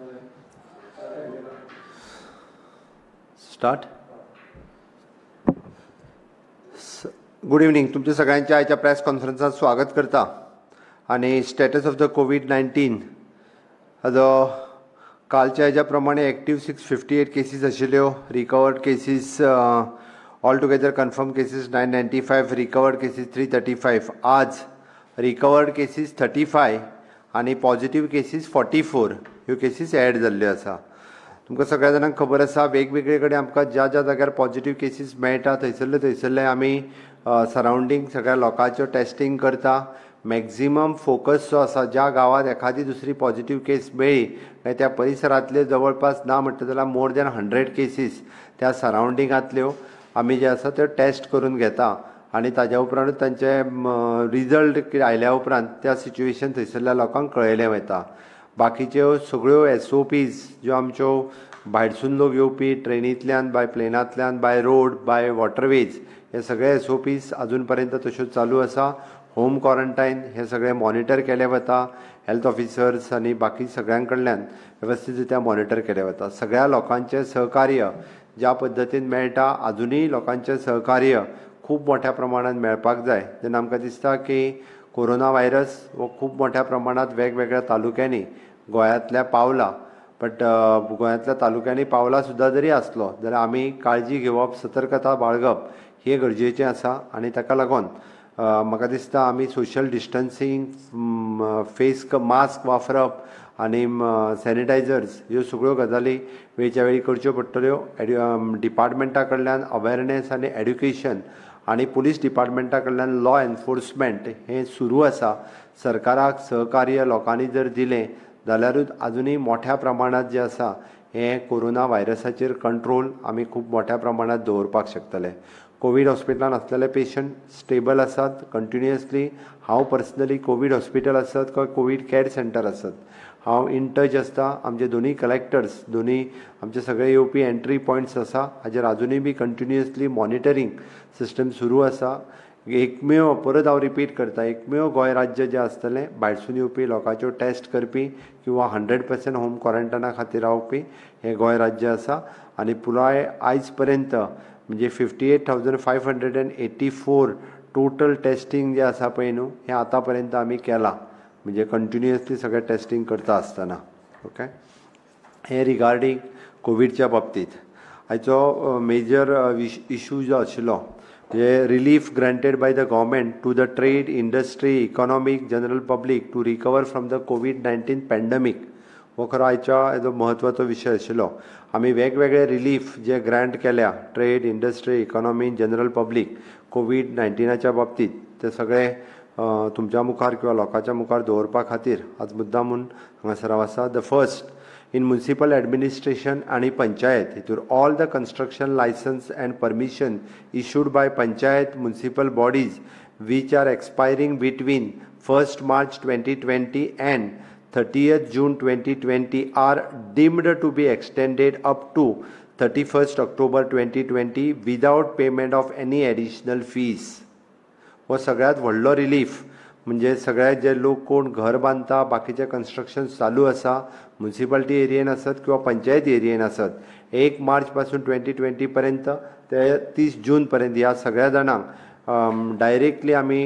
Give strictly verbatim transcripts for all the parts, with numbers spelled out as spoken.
Start. Good evening. तुमच्या सगळ्यांच्या आयच्या प्रेस कॉन्फरन्सात स्वागत करता. आणि status of the COVID nineteen हाजो कालच्या हेज्या प्रमाणे active six fifty eight cases आशिल्ल्यो. Recovered cases all together confirmed cases nine ninety five, recovered cases three thirty five. आज रिकवर्ड केसीस थर्टी फाय आनी पॉझिटिव्ह केसीस फोर्टी फोर ह्यो cases add जाल्ल्यो आसा. तुमकां सगळ्या जाणांक खबर आसा वेगवेगळे कडेन आमकां ज्या ज्या जाग्यार पॉझिटिव्ह केसीस मेळटा थंयसरले थंयसरले आमी सरावंडींग सगळ्या लोकांचो टेस्टिंग करता. मॅक्झिमम फोकस जो आसा ज्या गांवांत एखादी दुसरी पॉझिटिव्ह केस मेळ्ळी काय त्या परिसरांतले जवळपास ना म्हणटा जाल्यार मोर दॅन हंड्रेड केसीस त्या सरावंडिंगांतल्यो आमी जे आसा त्यो टेस्ट करून घेता. आनी ताज्या उपरांत तांचे रिजल्ट आयल्या उपरांत त्या सिच्युएशन थंयसरल्या लोकांक कळयलें वता. बाकीच्यो सगळ्यो एस ओ पीज ज्यो आमच्यो भायरसून लोक येवपी ट्रेनींतल्यान, बाय प्लेनांतल्यान, बाय रोड, बाय वॉटरवेज, हे सगळे एस ओ पीज अजून पर्यंत तश्यो चालू आसा. होम क्वॉरंटायन हे सगळे मॉनिटर केले वता. हेल्थ ऑफिसर्स आनी बाकी सगळ्यां कडल्यान वेवस्थीत रित्या मॉनिटर केले वता. सगळ्या लोकांचें सहकार्य ज्या पद्दतीन मेळटा अजुनूय लोकांचें सहकार्य खूब मोठ्या प्रमाणात मेळपाक जाय. जेन्ना आमकां दिसता की कोरोना व्हायरस हो खूब मोठ्या प्रमाणात वेगवेगळ्या तालुक्यांनी गोंयांतल्या पावला. बट गोंयांतल्या तालुक्यांनी पावला सुद्दां जरी आसलो जाल्यार आमी काळजी घेवप, सतर्कता बाळगप हे गरजेचें आसा. आनी ताका लागून म्हाका दिसता आमी सोशल डिस्टन्सींग, फेस मास्क वापरप आनी सॅनिटायझर्स ह्यो सगळ्यो गजाली वेळच्या वेळी करच्यो पडटल्यो. एड्यु डिपार्टमेंटा कडल्यान अवेरनेस आनी एड्युकेशन आनी पुलीस डिपार्टमेंटा कडल्यान लॉ एनफोर्समेंट हें सुरू आसा. सरकाराक सहकार्य लोकांनी जर दिलें जाल्यारूच अजुनूय मोठ्या प्रमाणात जें आसा हें कोरोना व्हायरसाचेर कंट्रोल आमी खूब मोठ्या प्रमाणात दवरपाक शकतले. कोवीड हॉस्पिटलांत आसलेले पेशंट स्टेबल आसात कंटिन्युअसली. हांव पर्सनली कोवीड हॉस्पिटल आसत किंवा कोवीड केअर सेंटर आसत हांव इन टच आसता. आमचे दोनूय कलेक्टर्स, दोनूय आमचे सगळे येवपी एंट्री पॉयंट्स आसा हाजेर अजुनूय बी कंटिन्युअसली मॉनिटरींग सिस्टम सुरू आसा. एकमेव परत हांव रिपीट करता, एकमेव गोंय राज्य जें आसतलें भायरसून येवपी लोकांच्यो टेस्ट करपी किंवा हंड्रेड पर्सेंट होम क्वॉरंटायना खातीर रावपी हें गोंय राज्य आसा. आनी पुराय आयज पर्यंत म्हणजे fifty eight thousand five hundred and eighty four total testing जें आसा पळय न्हू हें आतां पर्यंत आमी केलां. म्हणजे कंटिन्युअसली सगळें टेस्टिंग करता आसतना. ओके, हें रिगार्डींग कोविडच्या बाबतींत. हाचो मेजर इशू जो आशिल्लो म्हणजे relief granted by the government to the trade, industry, economic, general public to recover from the COVID nineteen pandemic हो खरो आयच्या हेजो म्हत्वाचो विशय आशिल्लो. आमी वेगवेगळे रिलीफ जे ग्रांट केल्या trade, industry, economy, general public COVID नायन्टीनाच्या बाबतींत ते सगळे तुमच्या मुखार किंवा लोकांच्या मुखार दवरपा खातीर आज मुद्दामून हांगासर हांव आसा. The first in municipal administration आनी पंचायत हितूर all the construction licence and permission issued by panchayat municipal bodies which are expiring between first March twenty twenty and thirtieth June twenty twenty are deemed to be extended up to thirty-first October twenty twenty without payment of any additional fees. हो सगळ्यात व्हडलो relief. म्हणजे सगळे जे लोक कोण घर बांदता, बाकीचे कन्स्ट्रक्शन चालू आसा म्युनिसिपालिटी एरियेन आसत किंवा पंचायत एरियेन आसत, एक मार्च पासून ट्वेंटी ट्वेंटी पर्यंत ते तीस जून पर्यंत ह्या सगळ्या जाणांक डायरेक्टली आमी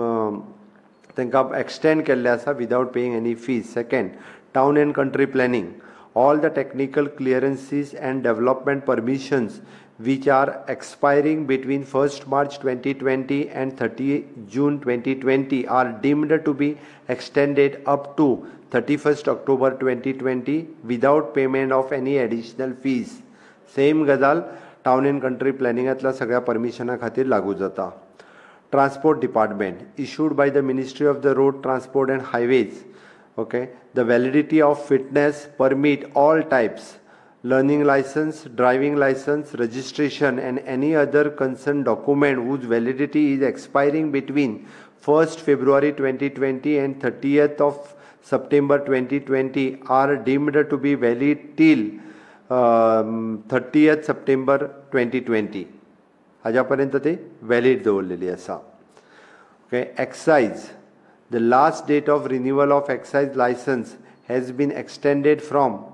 तांकां एक्सटेंड केल्ले आसा without paying any fees. Second, town and country planning all the technical clearances and development permissions which are expiring between first March twenty twenty and thirtieth June twenty twenty are deemed to be extended up to thirty-first October twenty twenty without payment of any additional fees. Same गजाल town and country प्लॅनिंगांतल्या सगळ्या परमिशना खातीर लागू जाता. Transport Department issued by the Ministry of the Road Transport and Highways. Okay, the validity of fitness permit all types, learning license, driving license, registration and any other concerned document whose validity is expiring between first February twenty twenty and thirtieth of September twenty twenty are deemed to be valid till um, thirtieth September twenty twenty. हाज्यापर्यंत ती valid दवरलेली आसा. Okay, excise the last date of renewal of excise license has been extended from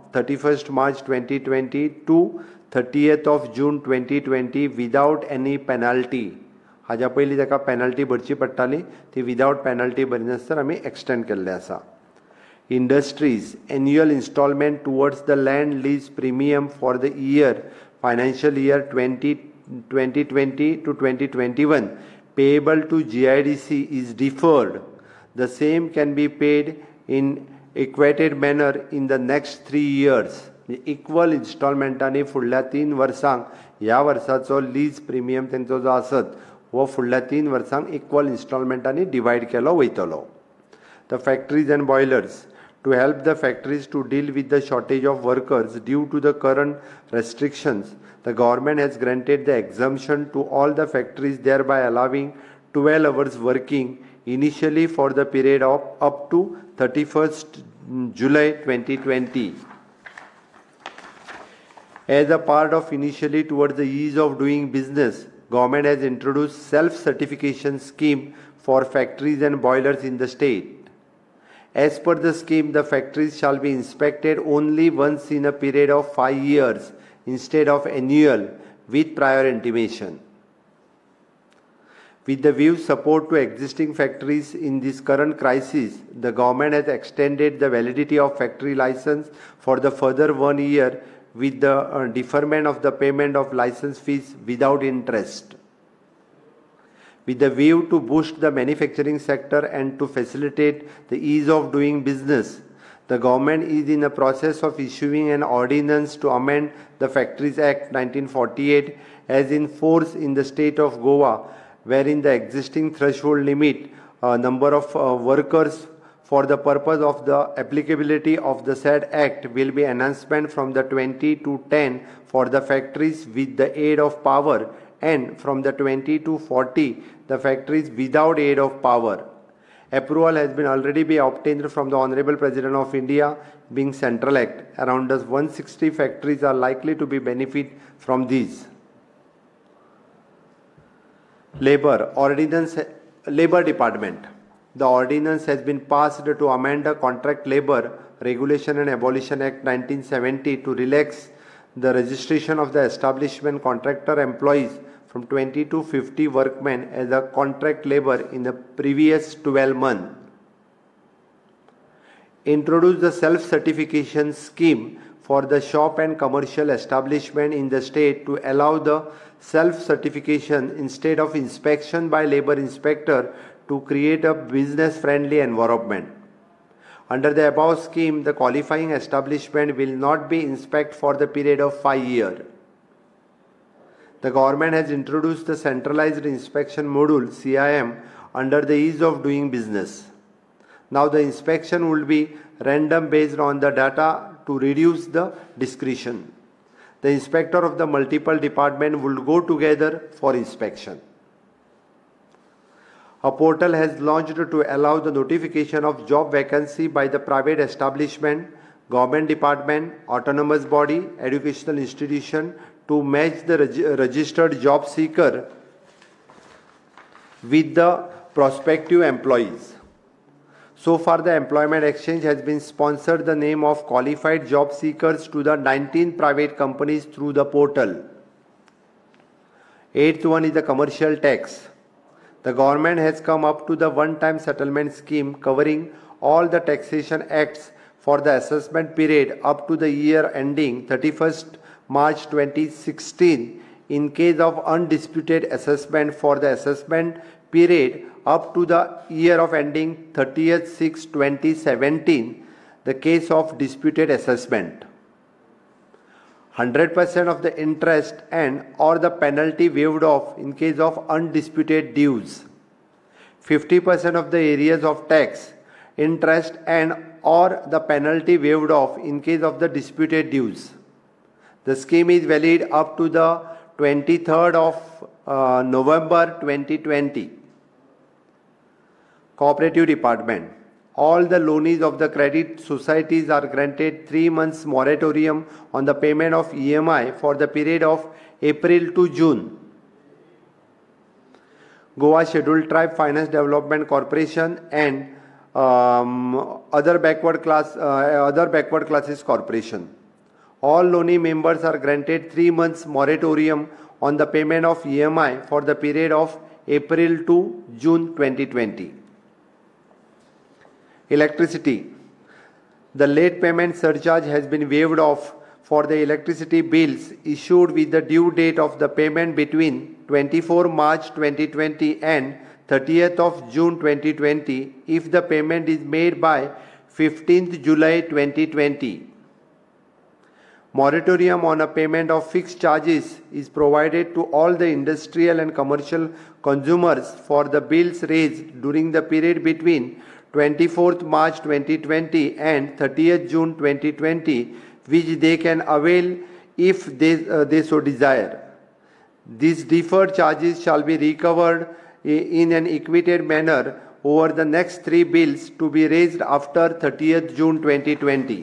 thirty-first March twenty twenty to thirtieth of June twenty twenty without any penalty. हाज्या पयलीं ताका penalty भरची पडटाली ती without penalty भरिनासतना आमी extend केल्ले आसा. Industries annual installment towards the land lease premium for the year financial year twenty twenty to twenty twenty-one payable to G I D C is deferred. The same can be paid in equated manner in the next three years. Equal installmentani फुडल्या तीन वर्सांक ह्या वर्साचो lease premium तेंचो जो आसत वो फुडल्या तीन वर्सांक इक्वल इन्स्टॉलमेंटांनी डिवायड केलो वयतलो. The factories and boilers. To help the factories to deal with the shortage of workers due to the current restrictions, the government has granted the exemption to all the factories, thereby allowing twelve hours working initially for the period of up to thirty-first July twenty twenty. As a part of initially towards the ease of doing business, government has introduced self-certification scheme for factories and boilers in the state. As per the scheme, the factories shall be inspected only once in a period of five years instead of annual with prior intimation. With the view support to existing factories in this current crisis, the government has extended the validity of factory license for the further one year with the uh, deferment of the payment of license fees without interest. With the view to boost the manufacturing sector and to facilitate the ease of doing business, the government is in the process of issuing an ordinance to amend the Factories Act nineteen forty-eight as in force in the state of Goa, wherein the existing threshold limit uh, number of uh, workers for the purpose of the applicability of the said act will be enhancement from the twenty to ten for the factories with the aid of power, and from the twenty to forty the factories without aid of power. Approval has been already been obtained from the Honorable President of India, being Central Act. Around one hundred sixty factories are likely to be benefit from these. Labor Ordinance Labor Department. The ordinance has been passed to amend the Contract Labor Regulation and Abolition Act nineteen seventy to relax the registration of the establishment contractor employees from twenty to fifty workmen as a contract labor in the previous twelve months. Introduce the self-certification scheme for the shop and commercial establishment in the state to allow the self-certification instead of inspection by labor inspector to create a business-friendly environment. Under the above scheme, the qualifying establishment will not be inspected for the period of five years. The government has introduced the centralized inspection module C I M under the ease of doing business. Now the inspection will be random based on the data to reduce the discretion. The inspector of the multiple department will go together for inspection. A portal has launched to allow the notification of job vacancy by the private establishment, government department, autonomous body, educational institution to match the reg registered job seeker with the prospective employees. So far, the Employment Exchange has been sponsored the name of qualified job seekers to the nineteen private companies through the portal. Eighth one is the commercial tax. The government has come up to the one-time settlement scheme covering all the taxation acts for the assessment period up to the year ending thirty-first March twenty sixteen in case of undisputed assessment for the assessment period up to the year of ending thirtieth six twenty seventeen, the case of disputed assessment. one hundred percent of the interest and or the penalty waived off in case of undisputed dues. fifty percent of the areas of tax, interest and or the penalty waived off in case of the disputed dues. The scheme is valid up to the twenty-third of uh, November twenty twenty. Cooperative Department. All the loanees of the credit societies are granted three months moratorium on the payment of E M I for the period of April to June. Goa Scheduled Tribe Finance Development Corporation and um, other backward class, uh, other backward classes corporation. all loanee members are granted three months moratorium on the payment of E M I for the period of April to June twenty twenty. Electricity. The late payment surcharge has been waived off for the electricity bills issued with the due date of the payment between twenty-fourth March twenty twenty and thirtieth of June twenty twenty if the payment is made by fifteenth July twenty twenty. Moratorium on a payment of fixed charges is provided to all the industrial and commercial consumers for the bills raised during the period between twenty-fourth March twenty twenty and thirtieth June twenty twenty, which they can avail if they, uh, they so desire. These deferred charges shall be recovered in an equated manner over the next three bills to be raised after thirtieth June twenty twenty.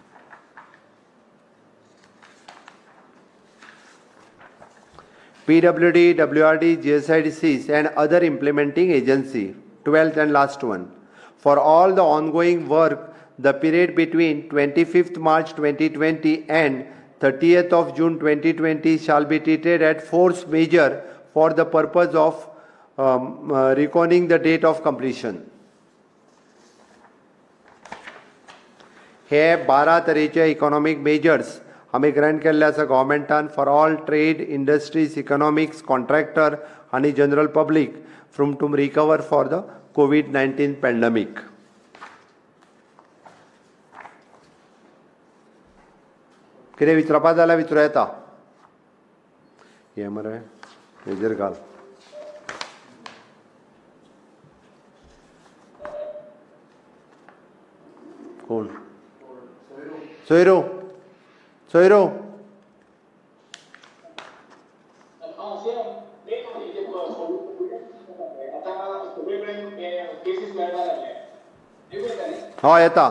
P W D, W R D, G S I D Cs and other implementing agency. twelfth and last one. For all the ongoing work, the period between twenty-fifth March twenty twenty and thirtieth of June twenty twenty shall be treated as force majeure for the purpose of um, uh, reckoning the date of completion. हे बारा तरेचे economic measures आमी grant केल्ले आसा गव्हर्मेंटान for all trade, industries, economics, contractor आनी general public from to recover for the COVID nineteen pandemic. कितें विचारपा जाल्यार विचारूं येता. हे मरे हेजेर घाल. कोण सोयरो सोयरो हय येता.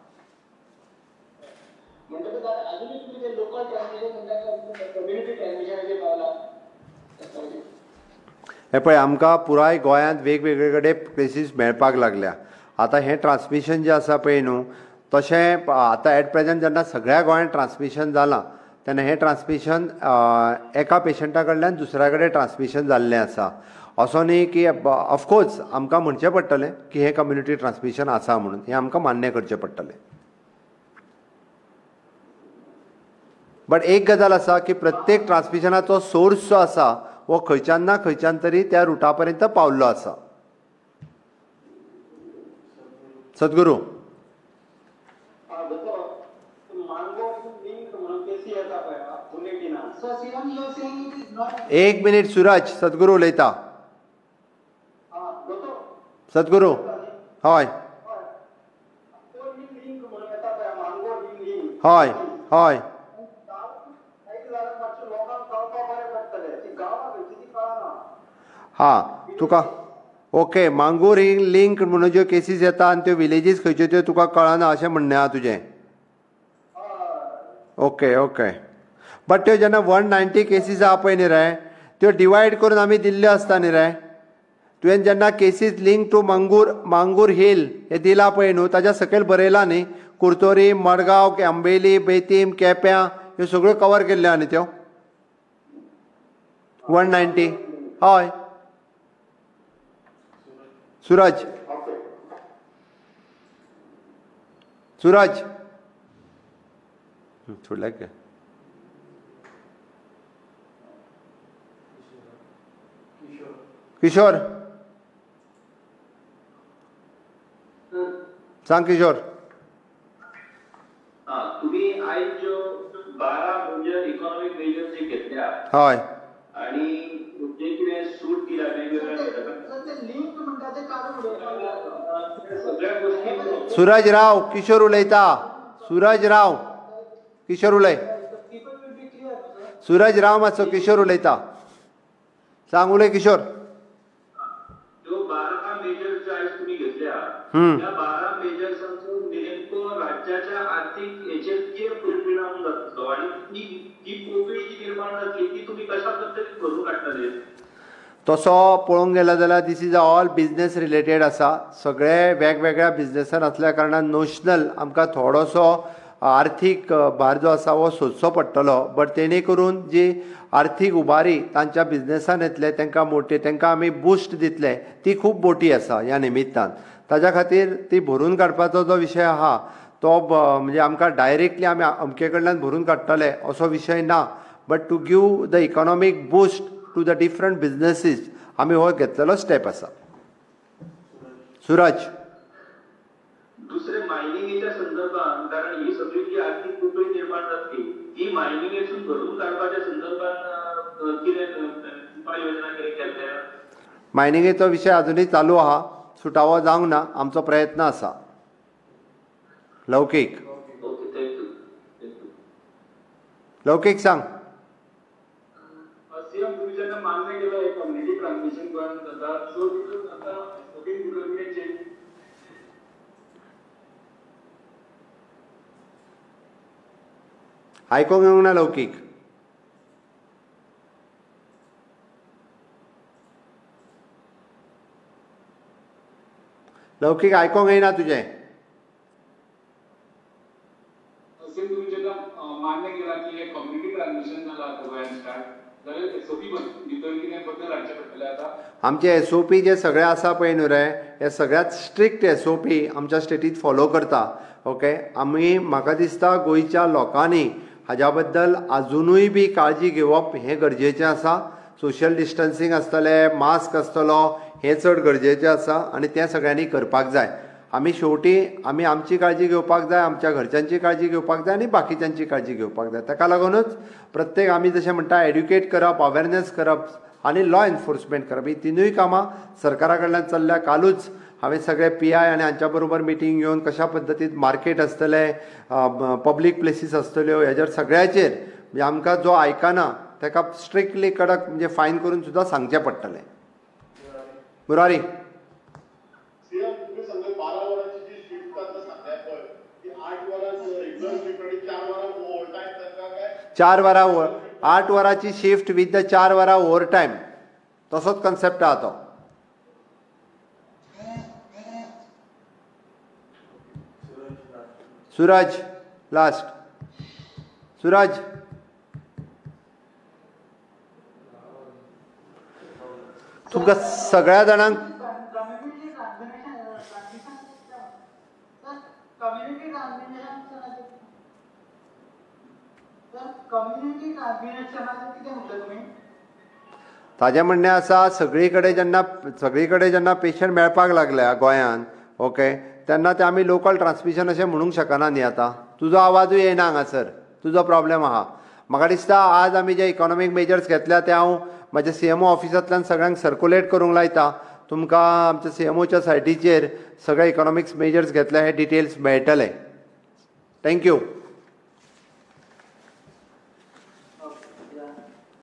हे पळय आमकां पुराय गोंयांत वेगवेगळे कडेन केसीस मेळपाक लागल्या. आतां हें ट्रान्समिशन जें आसा पळय न्हू तशें आतां एट प्रेजेंट जेन्ना सगळ्या गोंयांत ट्रान्समिशन जालां तेन्ना हें ट्रान्समिशन एका पेशंटा कडल्यान दुसऱ्या कडेन ट्रान्समिशन जाल्लें आसा. असो न्ही की ऑफकोर्स आमकां म्हणचें पडटलें की हें कम्युनिटी ट्रान्समिशन आसा म्हणून, हें आमकां मान्य करचें पडटलें. बट एक गजाल आसा की प्रत्येक ट्रान्समिशनाचो सोर्स जो आसा वो खंयच्यान ना खंयच्यान तरी त्या रुटा पर्यंत पावल्लो आसा. सद्गुरू एक मिनिट सूरज, सद्गुरू उलयता. सद्गुरू हय हय हय हा तुका ओके. मांगूर लिंक म्हणून ज्यो केसीस येता आनी त्यो विलेजीस खंयच्यो त्यो तुका कळना अशें म्हणणें आहा तुजें. Okay okay. बट त्यो जेन्ना वन नायन्टी केसीस आहा पळय न्ही रे त्यो डिवायड करून आमी दिल्ल्यो आसता न्ही रे. तुवें जेन्ना cases link to Mangor Mangor Hill हे दिला पळय न्हू ताच्या सकयल बरयलां न्ही कुर्तोरी, मडगांव, अंबेली, बेतीम, केप्यां ह्यो सगळ्यो कवर केल्ल्यो न्ही त्यो वन नायन्टी. हय सूरज सूरज सोडल्या काय किशोर सांग किशोर. तुम्ही आयज ज्यो बारा म्हणजे इकॉनॉमिक मेजर्स जे घेतल्या हय आणि जे कितें सूट दिला वेगवेगळ्या सगळ्या गोष्टी. सूरज राव किशोर उलयता. सूरज राव किशोर उलय. सूरज राव मातसो किशोर उलयता. सांग उलय किशोर. जो बारा मेजर्स जे आयज तुम्ही घेतल्या त्या बारा मेजर्सांचो नेमको राज्याच्या आर्थिक हेचेर कितें परिणाम जातलो आणि ती ती पोकळी जी निर्माण जातली ती तुम्ही कशा पद्दतीन भरून काडटले. तसो पळोवंक गेलो जाल्यार this is all business related आसा. सगळे वेगवेगळ्या बिजनेसान आसल्या कारणान नोशनल आमकां थोडोसो आर्थीक भार जो आसा हो सोंसचो पडटलो, बट तेणे करून जी आर्थीक उबारी तांच्या बिझनेसान येतले, तांकां मोठी तांकां आमी बुस्ट दितले, ती खूब मोठी आसा ह्या निमित्तान. ताज्या खातीर ती भरून काडपाचो जो विशय आहा तो म्हणजे आमकां डायरेक्टली आमी अमके कडल्यान भरून काडटले असो विशय ना, but to give the economic boost to the different businesses आमी हो घेतलेलो स्टेप आसा. सूरज दुसरे मायनिंगेच्या संदर्भात, कारण ही सगळी जी आर्थिक पोकळी निर्माण जातली ही मायनिंगेसून भरून काडपाच्या संदर्भात कितें उपाय योजना कितें केल्या? मायनिंगेचो विशय अजुनूय चालू आहा, सुटावो जावंक ना, आमचो प्रयत्न आसा. लौकीक ओके, थँक्यू. लौकीक सांग. सीएम तुम्ही जेन्ना मान्य केलं एक कम्युनिटी ट्रान्समिशन गोंयांत जाता, सो तितून आतां वोटिंग डिपार्टमेंट चेंज आयकोंक येवंक ना लौकीक. लौकीक आयकोंक येना तुजें. सीएम तुम्ही जेन्ना मान्य केला की हे कम्युनिटी ट्रान्समिशन जाला आतां गोंयांत स्टार्ट, जाल्यार एसओपी भितर कितें बदल हाडचे पडटले आतां? आमचे एसओपी जे सगळे आसा पळय न्हू रे, हे सगळ्यात स्ट्रिक्ट एसओपी आमच्या स्टेटींत फॉलो करता. ओके, आमी म्हाका दिसता गोंयच्या लोकांनी हाज्या बद्दल अजुनूय बी काळजी घेवप हें गरजेचें आसा. सोशल डिस्टन्सींग आसतलें, मास्क आसतलो, हें चड गरजेचें आसा आनी तें सगळ्यांनी करपाक जाय. आमी शेवटी आमी आमची काळजी घेवपाक जाय, आमच्या घरच्यांची काळजी घेवपाक जाय आनी बाकीच्यांची काळजी घेवपाक जाय. ताका लागूनच प्रत्येक आमी जशें म्हणटा एड्युकेट करप, अवेरनेस करप आनी लॉ एनफोर्समेंट करप, ही तिनूय कामां सरकारा कडल्यान चल्ल्या. कालूच हांवें सगळे पी आय आनी हांच्या बरोबर मिटींग घेवन कशा पद्दतीन मार्केट आसतले, पब्लीक प्लेसीस आसतल्यो, हेजेर सगळ्याचेर म्हणजे आमकां जो आयकना ताका स्ट्रिक्टली कडक म्हणजे फायन करून सुद्दां सांगचें पडटलें. मुरारी सीएम तुम्ही सांगले बारा वरांची जी शिफ्ट आता सांगल्या पळय ती आठ वरां रेग्युलर शिफ्ट आणि चार वरां ओव्हर टाइम तांकां काय चार वरां आठ वरांची शिफ्ट विथ द चार वरां ओव्हर टायम, तसोच कन्सेप्ट आहा तो. सूरज लास्ट. सूरज तुमकां सगळ्या जाणांक कम्युनिटी कम्युनिटी कम्युनिटी ट्रान्समिशनाचें कितें म्हणटा तुमी? ताजें म्हणणें आसा सगळी कडेन जेन्ना सगळी कडेन जेन्ना पेशंट मेळपाक लागल्या गोंयांत, ओके, तेन्ना ते आमी लोकल ट्रान्समिशन अशें म्हणूंक शकना न्ही. आतां तुजो आवाजूय येना हांगासर, तुजो प्रॉब्लेम आहा. म्हाका दिसता आज आमी जे इकॉनॉमीक मेजर्स घेतल्या ते हांव म्हज्या सीएमओ ऑफिसांतल्यान सगळ्यांक सर्कुलेट करूंक लायता. तुमकां आमच्या सीएमओच्या सायटीचेर सगळे इकॉनॉमिक्स मेजर्स घेतल्या हे डिटेल्स मेळटले. थँक्यू.